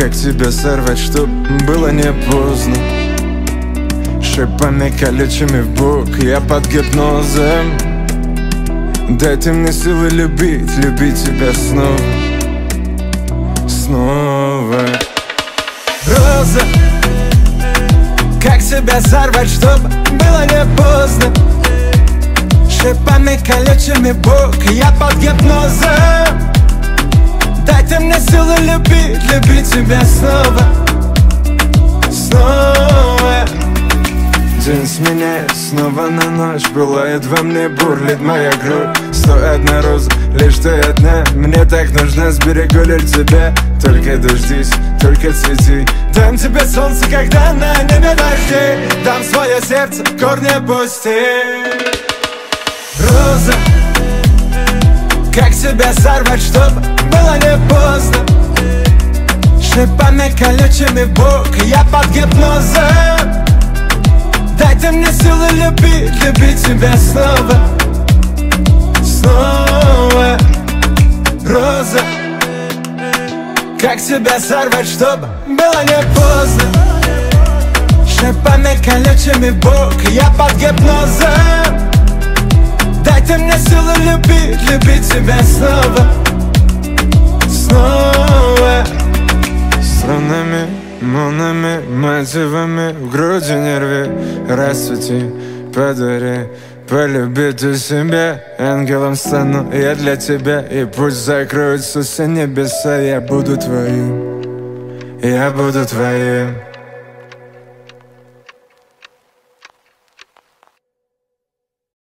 Как тебя сорвать, чтоб было не поздно? Шипами колючими в бок, я под гипнозом. Дай ты мне силы любить, любить тебя снова, снова. Роза, как тебя сорвать, чтоб было не поздно? Шипами колючими в бок, я под гипнозом. Дай ты мне силы любить, любить тебя снова, снова. День сменяет снова на ночь, пылает во мне, бурлит моя грудь. 101 роза, лишь ты одна, мне так нужна, сберегу лишь тебя. Только дождись, только цвети. Дам тебе солнце, когда на небе дожди. Дам свое сердце, корни пусти. Роза, как тебя сорвать, чтоб было не поздно? Шипами колючими в бок, я под гипнозом. Дай ты мне силы любить, любить тебя снова, снова. Роза, как тебя сорвать, чтоб было не поздно? Шипами колючими в бок, я под гипнозом. Дай ты мне силы любить, любить тебя снова, снова. Странами, молнами, мотивами в груди не рви. Расцвети, подари, полюби ты себя. Ангелом стану я для тебя, и пусть закроются все небеса. Я буду твоим, я буду твоим.